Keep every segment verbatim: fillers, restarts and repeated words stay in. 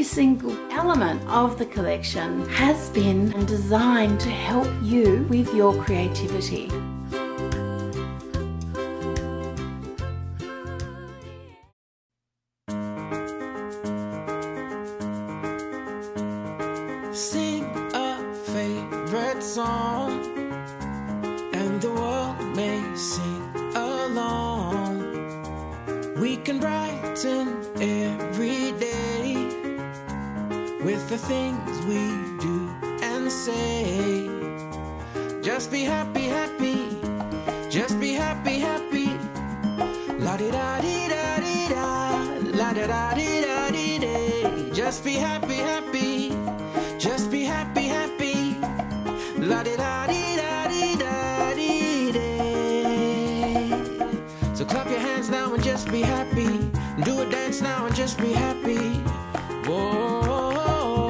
single element of the collection has been designed to help you with your creativity. Sing a favorite song, and the world may sing along. We can brighten every day with the things we do and say. Just be happy, happy, just be happy, happy. La-di-da-di-da-di-da, la-da-da-di-da-di-day. Just be happy, happy, just be happy, happy. La-di-da-di-da-di-da-di-day. So clap your hands now and just be happy. Do a dance now and just be happy. Whoa.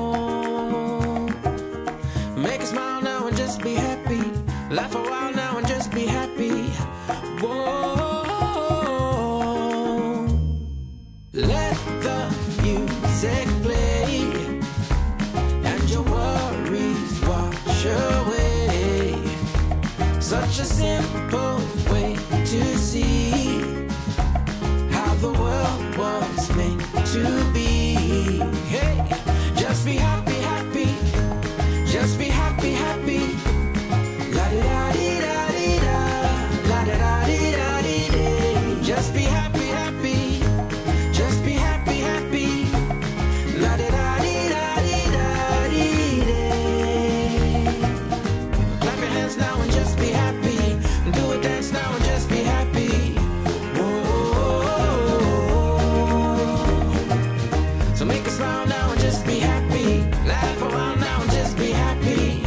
Make a smile now and just be happy. Laugh a while now and just be happy. Whoa. Let the music play and your worries wash away. Such a simple way to see how the world was meant to be. Hey, just be happy, happy, just be happy, happy. La-di-da-di-da-di-da, la-da-da-di-da-di-day. Just be happy, happy, just be happy, happy. La-di-da-di-da-di-da-di-day. Clap your hands now and just be happy. Do a dance now and just be happy. So make a smile now and just be happy. Laugh a while now and just be happy.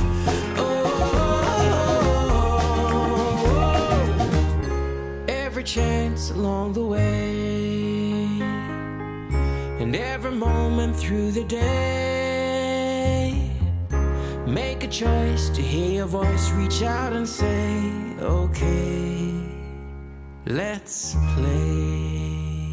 Oh, every chance along the way, and every moment through the day, make a choice to hear your voice reach out and say, okay, let's play.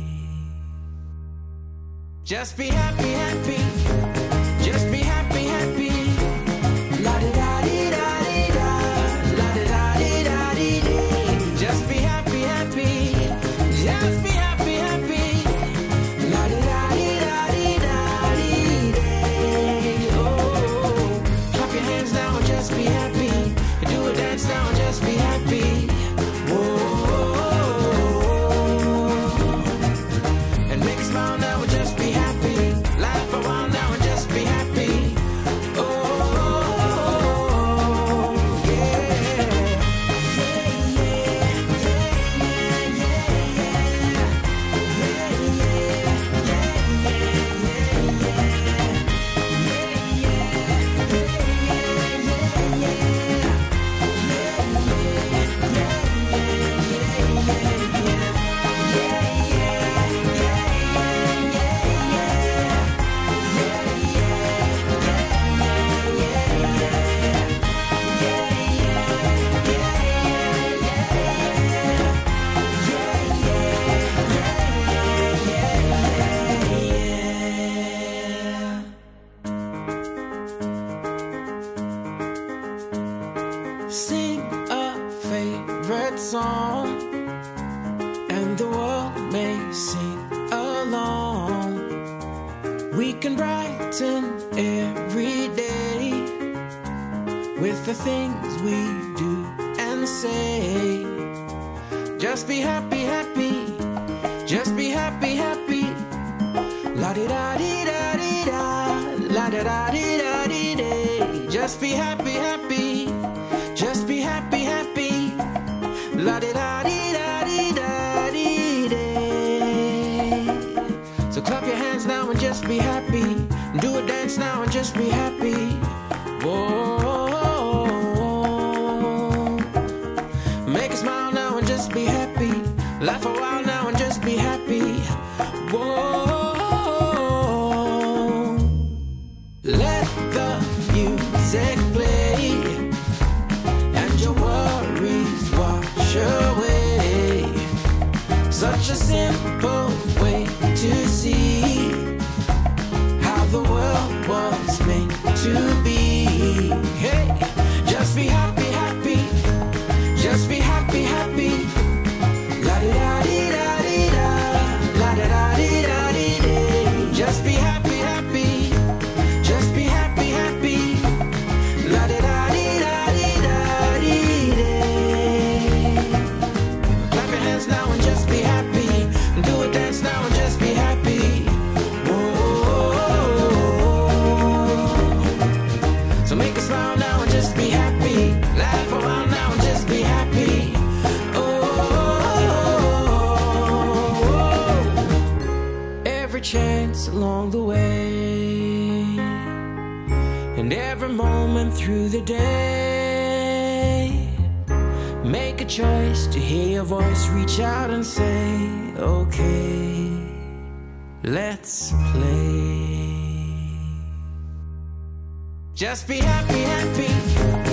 Just be happy, happy, just be happy, happy. La-di-da-di-da-di-da, la-di-da-di-da-di-day. Just be happy, happy, just be happy, happy. La-di-da-di-da-di-da-di-day. Oh, clap your hands now and just be happy. Do a dance now and just be happy. Whoa. And make a smile now and just be happy. Laugh a while now and just be happy. Oh, yeah. Yeah, yeah, yeah, yeah, Sing a favorite song, and the world may sing along. We can brighten every day with the things we do and say. Just be happy, happy, just be happy, happy. La-di-da-di-da-di-da, la-da-da-di-da-di-day. Just be happy, happy, just be happy, happy. La-di-da-di-da-di-da-di-day. So clap your hands now and just be happy. Do a dance now and just be happy. Whoa. Make a smile now and just be happy. Laugh a while now and just be happy. Whoa. Let the music play and your worries wash away. Such a simple way to see chance along the way, and every moment through the day. Make a choice to hear your voice reach out and say, okay, let's play. Just be happy, happy.